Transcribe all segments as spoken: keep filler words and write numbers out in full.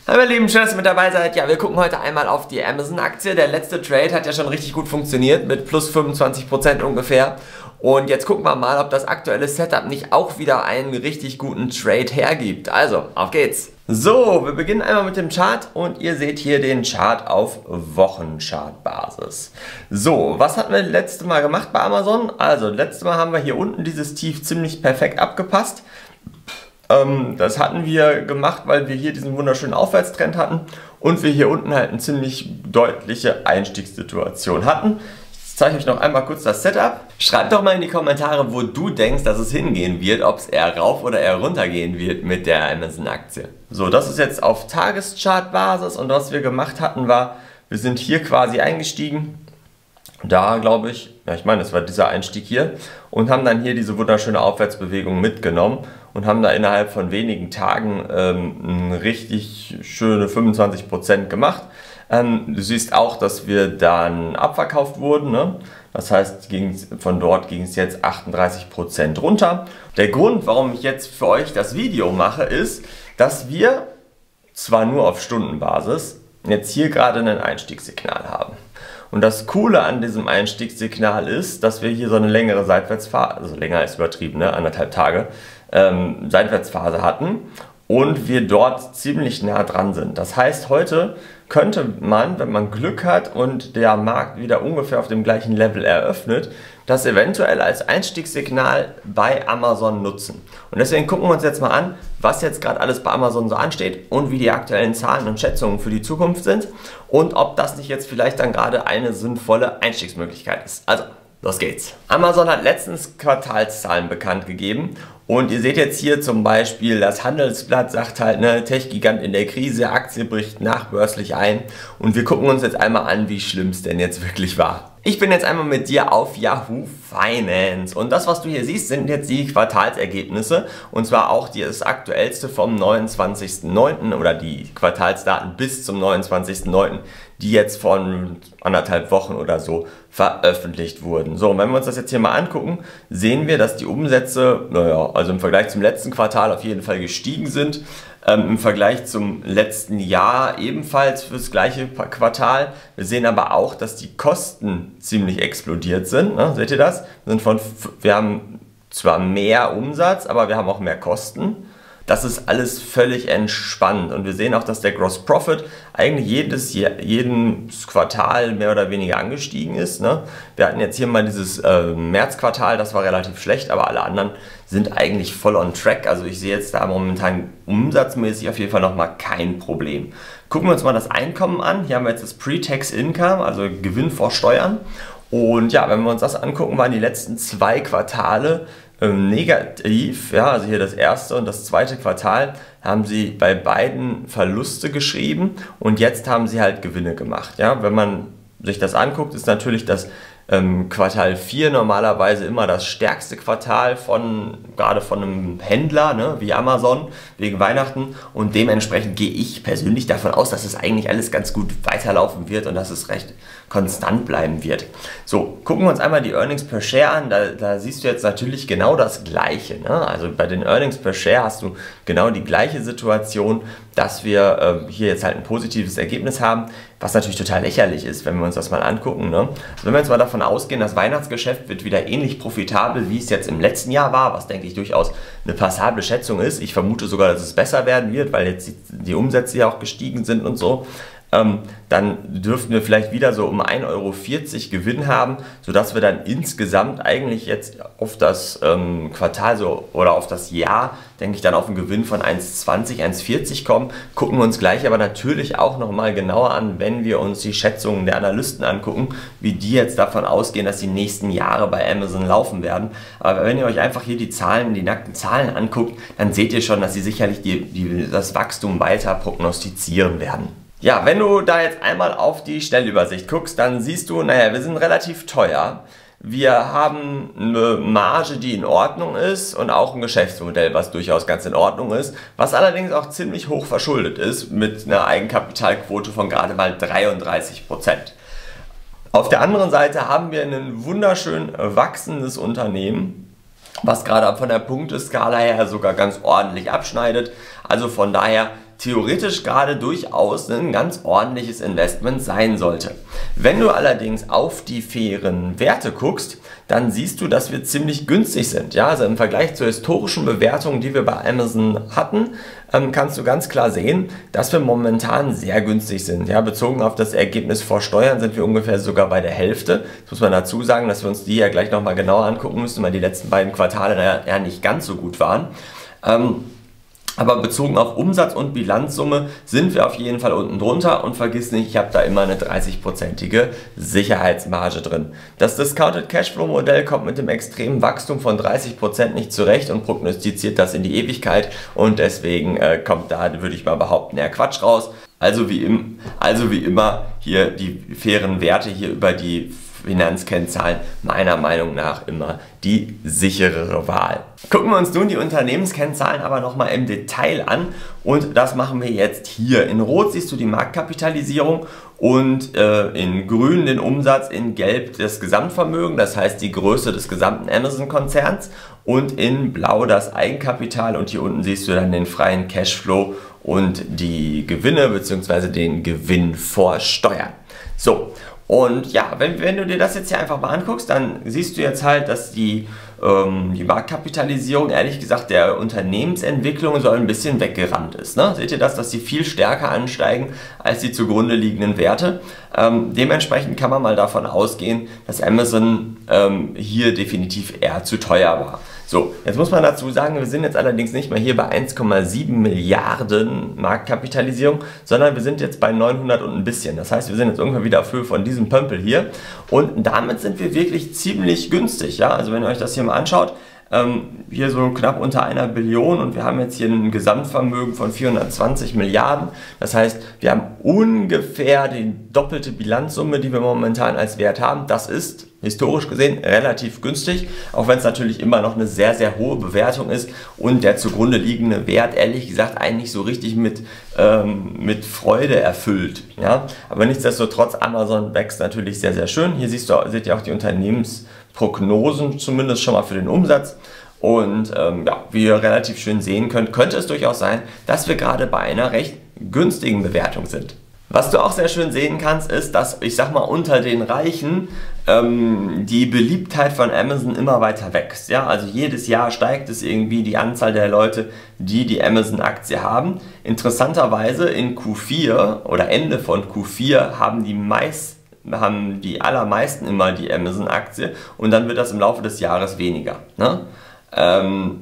Hallo ihr Lieben, schön, dass ihr mit dabei seid. Ja, wir gucken heute einmal auf die Amazon-Aktie. Der letzte Trade hat ja schon richtig gut funktioniert mit plus fünfundzwanzig Prozent ungefähr. Und jetzt gucken wir mal, ob das aktuelle Setup nicht auch wieder einen richtig guten Trade hergibt. Also, auf geht's! So, wir beginnen einmal mit dem Chart und ihr seht hier den Chart auf Wochenchartbasis. So, was hatten wir letztes Mal gemacht bei Amazon? Also, letztes Mal haben wir hier unten dieses Tief ziemlich perfekt abgepasst. Ähm, das hatten wir gemacht, weil wir hier diesen wunderschönen Aufwärtstrend hatten und wir hier unten halt eine ziemlich deutliche Einstiegssituation hatten. Ich zeige euch noch einmal kurz das Setup. Schreibt doch mal in die Kommentare, wo du denkst, dass es hingehen wird, ob es eher rauf oder eher runter gehen wird mit der Amazon-Aktie. So, das ist jetzt auf Tageschartbasis und was wir gemacht hatten war, wir sind hier quasi eingestiegen. Da glaube ich, ja ich meine, das war dieser Einstieg hier und haben dann hier diese wunderschöne Aufwärtsbewegung mitgenommen und haben da innerhalb von wenigen Tagen ähm, eine richtig schöne fünfundzwanzig Prozent gemacht. Ähm, du siehst auch, dass wir dann abverkauft wurden, ne? Das heißt, von dort ging es jetzt achtunddreißig Prozent runter. Der Grund, warum ich jetzt für euch das Video mache, ist, dass wir zwar nur auf Stundenbasis jetzt hier gerade ein Einstiegssignal haben. Und das Coole an diesem Einstiegssignal ist, dass wir hier so eine längere Seitwärtsphase, also länger als übertrieben, ne, anderthalb Tage, ähm, Seitwärtsphase hatten und wir dort ziemlich nah dran sind. Das heißt, heute könnte man, wenn man Glück hat und der Markt wieder ungefähr auf dem gleichen Level eröffnet, das eventuell als Einstiegssignal bei Amazon nutzen. Und deswegen gucken wir uns jetzt mal an, was jetzt gerade alles bei Amazon so ansteht und wie die aktuellen Zahlen und Schätzungen für die Zukunft sind und ob das nicht jetzt vielleicht dann gerade eine sinnvolle Einstiegsmöglichkeit ist. Also, los geht's. Amazon hat letztens Quartalszahlen bekannt gegeben und ihr seht jetzt hier zum Beispiel, das Handelsblatt sagt halt, ne, Tech-Gigant in der Krise, Aktie bricht nachbörslich ein und wir gucken uns jetzt einmal an, wie schlimm es denn jetzt wirklich war. Ich bin jetzt einmal mit dir auf Yahoo Finance und das, was du hier siehst, sind jetzt die Quartalsergebnisse und zwar auch das aktuellste vom neunundzwanzigsten neunten oder die Quartalsdaten bis zum neunundzwanzigsten neunten, die jetzt von anderthalb Wochen oder so veröffentlicht wurden. So, und wenn wir uns das jetzt hier mal angucken, sehen wir, dass die Umsätze, naja, also im Vergleich zum letzten Quartal auf jeden Fall gestiegen sind. Ähm, im Vergleich zum letzten Jahr ebenfalls für das gleiche Quartal. Wir sehen aber auch, dass die Kosten ziemlich explodiert sind. Ne? Seht ihr das? Wir, sind von, wir haben zwar mehr Umsatz, aber wir haben auch mehr Kosten. Das ist alles völlig entspannt und wir sehen auch, dass der Gross Profit eigentlich jedes, jedes Quartal mehr oder weniger angestiegen ist. Ne? Wir hatten jetzt hier mal dieses äh, Märzquartal, das war relativ schlecht, aber alle anderen sind eigentlich voll on track. Also ich sehe jetzt da momentan umsatzmäßig auf jeden Fall nochmal kein Problem. Gucken wir uns mal das Einkommen an. Hier haben wir jetzt das Pre-Tax Income, also Gewinn vor Steuern. Und ja, wenn wir uns das angucken, waren die letzten zwei Quartale ähm, negativ. Ja, also hier das erste und das zweite Quartal haben sie bei beiden Verluste geschrieben und jetzt haben sie halt Gewinne gemacht. Ja, wenn man sich das anguckt, ist natürlich das ähm, Quartal vier normalerweise immer das stärkste Quartal von, gerade von einem Händler, ne, wie Amazon, wegen Weihnachten und dementsprechend gehe ich persönlich davon aus, dass es eigentlich alles ganz gut weiterlaufen wird und dass es recht konstant bleiben wird. So, gucken wir uns einmal die Earnings per Share an, da, da siehst du jetzt natürlich genau das Gleiche. Ne? Also bei den Earnings per Share hast du genau die gleiche Situation, dass wir äh, hier jetzt halt ein positives Ergebnis haben, was natürlich total lächerlich ist, wenn wir uns das mal angucken. Ne? Also wenn wir jetzt mal davon ausgehen, das Weihnachtsgeschäft wird wieder ähnlich profitabel, wie es jetzt im letzten Jahr war, was denke ich durchaus eine passable Schätzung ist. Ich vermute sogar, dass es besser werden wird, weil jetzt die, die Umsätze ja auch gestiegen sind und so. Ähm, dann dürften wir vielleicht wieder so um ein Euro vierzig Gewinn haben, sodass wir dann insgesamt eigentlich jetzt auf das ähm, Quartal so, oder auf das Jahr, denke ich, dann auf einen Gewinn von eins zwanzig, eins vierzig kommen. Gucken wir uns gleich aber natürlich auch nochmal genauer an, wenn wir uns die Schätzungen der Analysten angucken, wie die jetzt davon ausgehen, dass die nächsten Jahre bei Amazon laufen werden. Aber wenn ihr euch einfach hier die Zahlen, die nackten Zahlen anguckt, dann seht ihr schon, dass sie sicherlich die, die, das Wachstum weiter prognostizieren werden. Ja, wenn du da jetzt einmal auf die Schnellübersicht guckst, dann siehst du, naja, wir sind relativ teuer. Wir haben eine Marge, die in Ordnung ist und auch ein Geschäftsmodell, was durchaus ganz in Ordnung ist, was allerdings auch ziemlich hoch verschuldet ist mit einer Eigenkapitalquote von gerade mal dreiunddreißig Prozent. Auf der anderen Seite haben wir ein wunderschön wachsendes Unternehmen, was gerade von der Punkteskala her sogar ganz ordentlich abschneidet. Also von daher theoretisch gerade durchaus ein ganz ordentliches Investment sein sollte. Wenn du allerdings auf die fairen Werte guckst, dann siehst du, dass wir ziemlich günstig sind. Ja, also im Vergleich zur historischen Bewertung, die wir bei Amazon hatten, ähm, kannst du ganz klar sehen, dass wir momentan sehr günstig sind. Ja, bezogen auf das Ergebnis vor Steuern sind wir ungefähr sogar bei der Hälfte. Das muss man dazu sagen, dass wir uns die ja gleich nochmal genauer angucken müssen, weil die letzten beiden Quartale ja nicht ganz so gut waren. Ähm, Aber bezogen auf Umsatz und Bilanzsumme sind wir auf jeden Fall unten drunter und vergiss nicht, ich habe da immer eine dreißig-prozentige Sicherheitsmarge drin. Das Discounted Cashflow Modell kommt mit dem extremen Wachstum von dreißig Prozent nicht zurecht und prognostiziert das in die Ewigkeit und deswegen äh, kommt da, würde ich mal behaupten, eher Quatsch raus. Also wie, im, also wie immer hier die fairen Werte hier über die Finanzkennzahlen meiner Meinung nach immer die sicherere Wahl. Gucken wir uns nun die Unternehmenskennzahlen aber nochmal im Detail an und das machen wir jetzt hier. In Rot siehst du die Marktkapitalisierung und äh, in Grün den Umsatz, in Gelb das Gesamtvermögen, das heißt die Größe des gesamten Amazon-Konzerns und in Blau das Eigenkapital und hier unten siehst du dann den freien Cashflow und die Gewinne bzw. den Gewinn vor Steuern. So. Und ja, wenn, wenn du dir das jetzt hier einfach mal anguckst, dann siehst du jetzt halt, dass die, ähm, die Marktkapitalisierung, ehrlich gesagt, der Unternehmensentwicklung so ein bisschen weggerannt ist. Ne? Seht ihr das, dass sie viel stärker ansteigen als die zugrunde liegenden Werte? Ähm, dementsprechend kann man mal davon ausgehen, dass Amazon ähm, hier definitiv eher zu teuer war. So, jetzt muss man dazu sagen, wir sind jetzt allerdings nicht mehr hier bei eins Komma sieben Milliarden Marktkapitalisierung, sondern wir sind jetzt bei neunhundert und ein bisschen. Das heißt, wir sind jetzt irgendwann wieder auf Höhe von diesem Pömpel hier und damit sind wir wirklich ziemlich günstig. Ja? Also wenn ihr euch das hier mal anschaut, ähm, hier so knapp unter einer Billion und wir haben jetzt hier ein Gesamtvermögen von vierhundertzwanzig Milliarden. Das heißt, wir haben ungefähr die doppelte Bilanzsumme, die wir momentan als Wert haben. Das ist historisch gesehen relativ günstig, auch wenn es natürlich immer noch eine sehr, sehr hohe Bewertung ist und der zugrunde liegende Wert, ehrlich gesagt, eigentlich so richtig mit, ähm, mit Freude erfüllt. Ja? Aber nichtsdestotrotz, Amazon wächst natürlich sehr, sehr schön. Hier siehst du, seht ihr auch die Unternehmensprognosen, zumindest schon mal für den Umsatz. Und ähm, ja, wie ihr relativ schön sehen könnt, könnte es durchaus sein, dass wir gerade bei einer recht günstigen Bewertung sind. Was du auch sehr schön sehen kannst, ist, dass, ich sag mal, unter den Reichen ähm, die Beliebtheit von Amazon immer weiter wächst. Ja? Also jedes Jahr steigt es irgendwie die Anzahl der Leute, die die Amazon-Aktie haben. Interessanterweise in Q vier oder Ende von Q vier haben die meisten haben die allermeisten immer die Amazon-Aktie und dann wird das im Laufe des Jahres weniger. Ne? Ähm,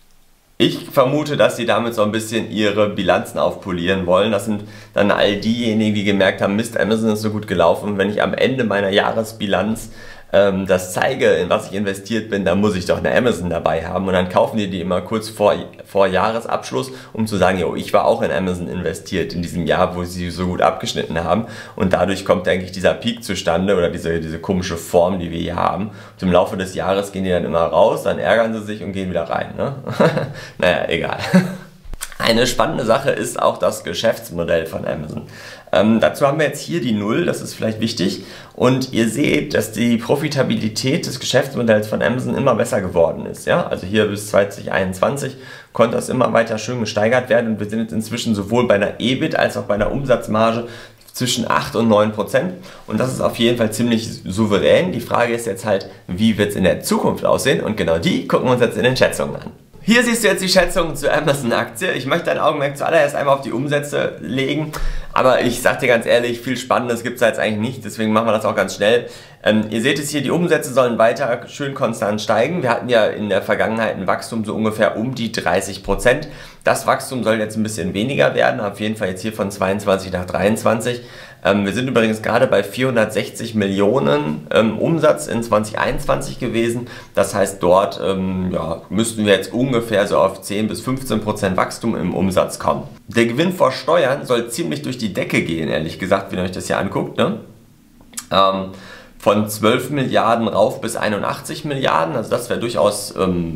Ich vermute, dass sie damit so ein bisschen ihre Bilanzen aufpolieren wollen. Das sind dann all diejenigen, die gemerkt haben, Mist, Amazon ist so gut gelaufen. Wenn ich am Ende meiner Jahresbilanz ähm, das zeige, in was ich investiert bin, dann muss ich doch eine Amazon dabei haben. Und dann kaufen die die immer kurz vor, vor Jahresabschluss, um zu sagen, jo, ich war auch in Amazon investiert in diesem Jahr, wo sie so gut abgeschnitten haben. Und dadurch kommt, denke ich, dieser Peak zustande oder diese, diese komische Form, die wir hier haben. Und im Laufe des Jahres gehen die dann immer raus, dann ärgern sie sich und gehen wieder rein. Ne? Naja, egal. Eine spannende Sache ist auch das Geschäftsmodell von Amazon. Ähm, dazu haben wir jetzt hier die Null, das ist vielleicht wichtig. Und ihr seht, dass die Profitabilität des Geschäftsmodells von Amazon immer besser geworden ist. Ja? Also hier bis zwanzig einundzwanzig konnte das immer weiter schön gesteigert werden. Und wir sind jetzt inzwischen sowohl bei einer E B I T als auch bei einer Umsatzmarge zwischen acht und neun Prozent. Und das ist auf jeden Fall ziemlich souverän. Die Frage ist jetzt halt, wie wird es in der Zukunft aussehen? Und genau die gucken wir uns jetzt in den Schätzungen an. Hier siehst du jetzt die Schätzungen zur Amazon-Aktie. Ich möchte dein Augenmerk zuallererst einmal auf die Umsätze legen, aber ich sag dir ganz ehrlich, viel Spannendes gibt es da jetzt eigentlich nicht, deswegen machen wir das auch ganz schnell. Ähm, ihr seht es hier, die Umsätze sollen weiter schön konstant steigen. Wir hatten ja in der Vergangenheit ein Wachstum so ungefähr um die dreißig Prozent. Das Wachstum soll jetzt ein bisschen weniger werden, auf jeden Fall jetzt hier von zweiundzwanzig nach dreiundzwanzig. Ähm, wir sind übrigens gerade bei vierhundertsechzig Millionen ähm, Umsatz in zwanzig einundzwanzig gewesen. Das heißt, dort ähm, ja, müssten wir jetzt ungefähr so auf zehn bis fünfzehn Prozent Wachstum im Umsatz kommen. Der Gewinn vor Steuern soll ziemlich durch die Decke gehen, ehrlich gesagt, wenn ihr euch das hier anguckt. Ne? Ähm, von zwölf Milliarden rauf bis einundachtzig Milliarden, also das wäre durchaus ähm,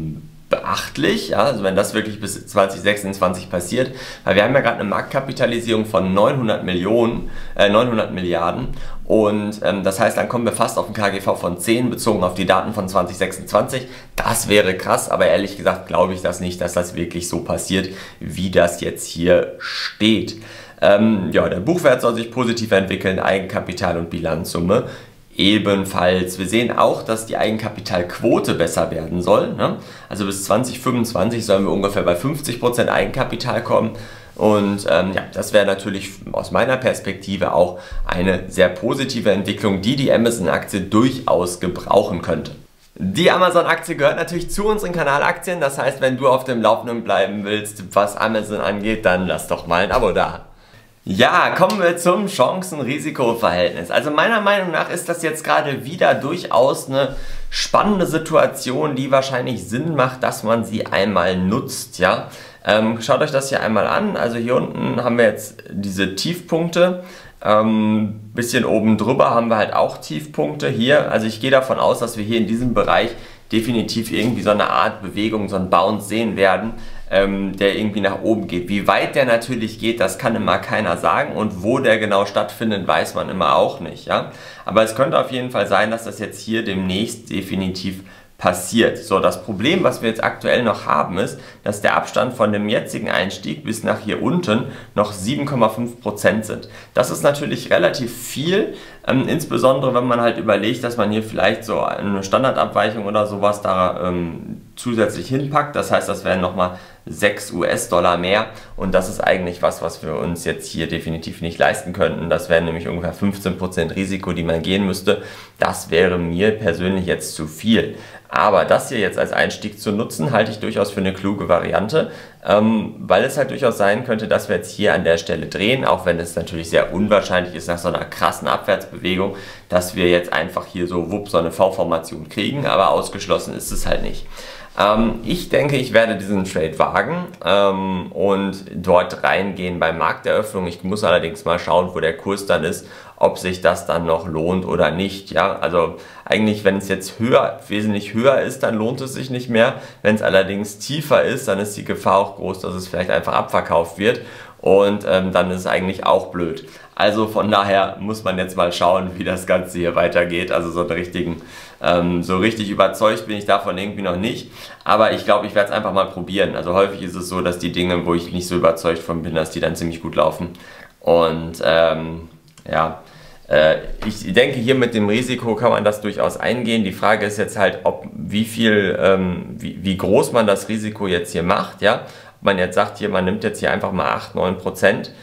beachtlich, ja, also wenn das wirklich bis zwanzig sechsundzwanzig passiert, weil wir haben ja gerade eine Marktkapitalisierung von neunhundert Millionen, äh, neunhundert Milliarden und ähm, das heißt, dann kommen wir fast auf ein K G V von zehn bezogen auf die Daten von zwanzig sechsundzwanzig. Das wäre krass, aber ehrlich gesagt glaube ich das nicht, dass das wirklich so passiert, wie das jetzt hier steht. Ähm, ja, der Buchwert soll sich positiv entwickeln, Eigenkapital und Bilanzsumme ebenfalls. Wir sehen auch, dass die Eigenkapitalquote besser werden soll. Ne? Also bis zwanzig fünfundzwanzig sollen wir ungefähr bei fünfzig Prozent Eigenkapital kommen. Und ähm, ja, das wäre natürlich aus meiner Perspektive auch eine sehr positive Entwicklung, die die Amazon-Aktie durchaus gebrauchen könnte. Die Amazon-Aktie gehört natürlich zu unseren Kanalaktien. Das heißt, wenn du auf dem Laufenden bleiben willst, was Amazon angeht, dann lass doch mal ein Abo da. Ja, kommen wir zum Chancen-Risiko-Verhältnis. Also meiner Meinung nach ist das jetzt gerade wieder durchaus eine spannende Situation, die wahrscheinlich Sinn macht, dass man sie einmal nutzt. Ja? Ähm, schaut euch das hier einmal an. Also hier unten haben wir jetzt diese Tiefpunkte. Ähm, bisschen oben drüber haben wir halt auch Tiefpunkte hier. Also ich gehe davon aus, dass wir hier in diesem Bereich definitiv irgendwie so eine Art Bewegung, so ein Bounce sehen werden, ähm, der irgendwie nach oben geht. Wie weit der natürlich geht, das kann immer keiner sagen und wo der genau stattfindet, weiß man immer auch nicht. Ja? Aber es könnte auf jeden Fall sein, dass das jetzt hier demnächst definitiv passiert. So, das Problem, was wir jetzt aktuell noch haben, ist, dass der Abstand von dem jetzigen Einstieg bis nach hier unten noch sieben Komma fünf Prozent sind. Das ist natürlich relativ viel, ähm, insbesondere wenn man halt überlegt, dass man hier vielleicht so eine Standardabweichung oder sowas da ähm, zusätzlich hinpackt. Das heißt, das wären nochmal sechs US-Dollar mehr und das ist eigentlich was, was wir uns jetzt hier definitiv nicht leisten könnten. Das wären nämlich ungefähr fünfzehn Prozent Risiko, die man gehen müsste. Das wäre mir persönlich jetzt zu viel. Aber das hier jetzt als Einstieg zu nutzen, halte ich durchaus für eine kluge Variante, ähm, weil es halt durchaus sein könnte, dass wir jetzt hier an der Stelle drehen, auch wenn es natürlich sehr unwahrscheinlich ist nach so einer krassen Abwärtsbewegung, dass wir jetzt einfach hier so wupp so eine V-Formation kriegen, aber ausgeschlossen ist es halt nicht. Ähm, ich denke, ich werde diesen Trade wagen ähm, und dort reingehen bei Markteröffnung. Ich muss allerdings mal schauen, wo der Kurs dann ist, ob sich das dann noch lohnt oder nicht. Ja, also eigentlich, wenn es jetzt höher, wesentlich höher ist, dann lohnt es sich nicht mehr. Wenn es allerdings tiefer ist, dann ist die Gefahr auch groß, dass es vielleicht einfach abverkauft wird. Und ähm, dann ist es eigentlich auch blöd. Also von daher muss man jetzt mal schauen, wie das Ganze hier weitergeht. Also so einen richtigen, ähm, so richtig überzeugt bin ich davon irgendwie noch nicht. Aber ich glaube, ich werde es einfach mal probieren. Also häufig ist es so, dass die Dinge, wo ich nicht so überzeugt von bin, dass die dann ziemlich gut laufen. Und ähm, ja, äh, ich denke, hier mit dem Risiko kann man das durchaus eingehen. Die Frage ist jetzt halt, ob wie viel, ähm, wie, wie groß man das Risiko jetzt hier macht. Ja? Ob man jetzt sagt, hier, man nimmt jetzt hier einfach mal acht, neun Prozent.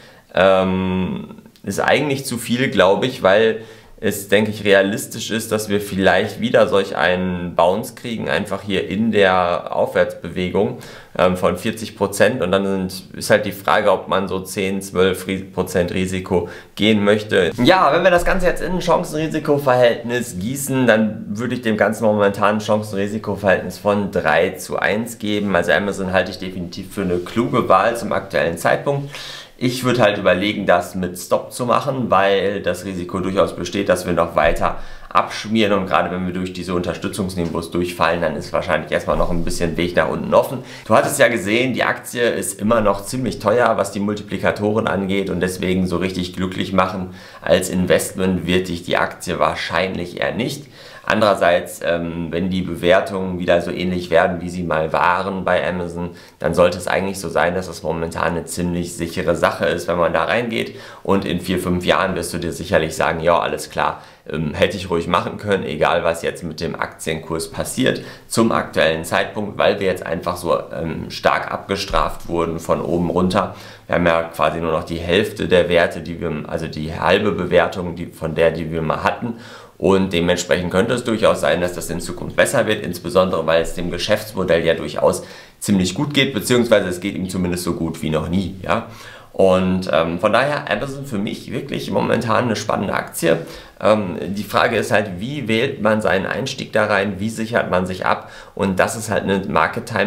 Ähm, ist eigentlich zu viel, glaube ich, weil es, denke ich, realistisch ist, dass wir vielleicht wieder solch einen Bounce kriegen, einfach hier in der Aufwärtsbewegung ähm, von vierzig Prozent und dann sind, ist halt die Frage, ob man so zehn, zwölf Prozent Risiko gehen möchte. Ja, wenn wir das Ganze jetzt in ein Chancen-Risiko-Verhältnis gießen, dann würde ich dem Ganzen momentan ein Chancen-Risiko-Verhältnis von drei zu eins geben. Also Amazon halte ich definitiv für eine kluge Wahl zum aktuellen Zeitpunkt. Ich würde halt überlegen, das mit Stop zu machen, weil das Risiko durchaus besteht, dass wir noch weiter abschmieren und gerade wenn wir durch diese Unterstützungsniveaus durchfallen, dann ist wahrscheinlich erstmal noch ein bisschen Weg nach unten offen. Du hattest ja gesehen, die Aktie ist immer noch ziemlich teuer, was die Multiplikatoren angeht und deswegen so richtig glücklich machen als Investment wird dich die Aktie wahrscheinlich eher nicht. Andererseits, ähm, wenn die Bewertungen wieder so ähnlich werden, wie sie mal waren bei Amazon, dann sollte es eigentlich so sein, dass es momentan eine ziemlich sichere Sache ist, wenn man da reingeht. Und in vier, fünf Jahren wirst du dir sicherlich sagen, ja, alles klar, ähm, hätte ich ruhig machen können, egal was jetzt mit dem Aktienkurs passiert, zum aktuellen Zeitpunkt, weil wir jetzt einfach so ähm, stark abgestraft wurden von oben runter. Wir haben ja quasi nur noch die Hälfte der Werte, die wir, also die halbe Bewertung die, von der, die wir mal hatten. Und dementsprechend könnte es durchaus sein, dass das in Zukunft besser wird, insbesondere weil es dem Geschäftsmodell ja durchaus ziemlich gut geht, beziehungsweise es geht ihm zumindest so gut wie noch nie. Ja? Und ähm, von daher Amazon für mich wirklich momentan eine spannende Aktie. Ähm, die Frage ist halt, wie wählt man seinen Einstieg da rein, wie sichert man sich ab? Und das ist halt eine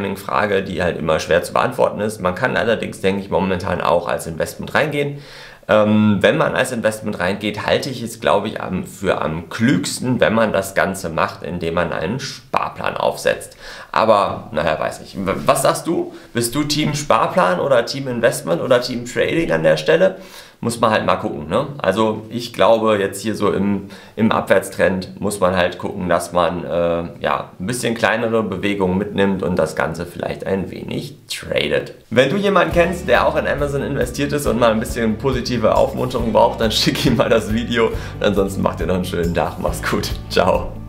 Market-Timing-Frage, die halt immer schwer zu beantworten ist. Man kann allerdings, denke ich, momentan auch als Investment reingehen. Ähm, wenn man als Investment reingeht, halte ich es, glaube ich, am, für am klügsten, wenn man das Ganze macht, indem man einen Sparplan aufsetzt. Aber, naja, weiß nicht. Was sagst du? Bist du Team Sparplan oder Team Investment oder Team Trading an der Stelle? Muss man halt mal gucken, ne? Also ich glaube, jetzt hier so im, im Abwärtstrend muss man halt gucken, dass man äh, ja, ein bisschen kleinere Bewegungen mitnimmt und das Ganze vielleicht ein wenig tradet. Wenn du jemanden kennst, der auch in Amazon investiert ist und mal ein bisschen positive Aufmunterung braucht, dann schick ihm mal das Video. Und ansonsten macht ihr noch einen schönen Tag. Mach's gut. Ciao.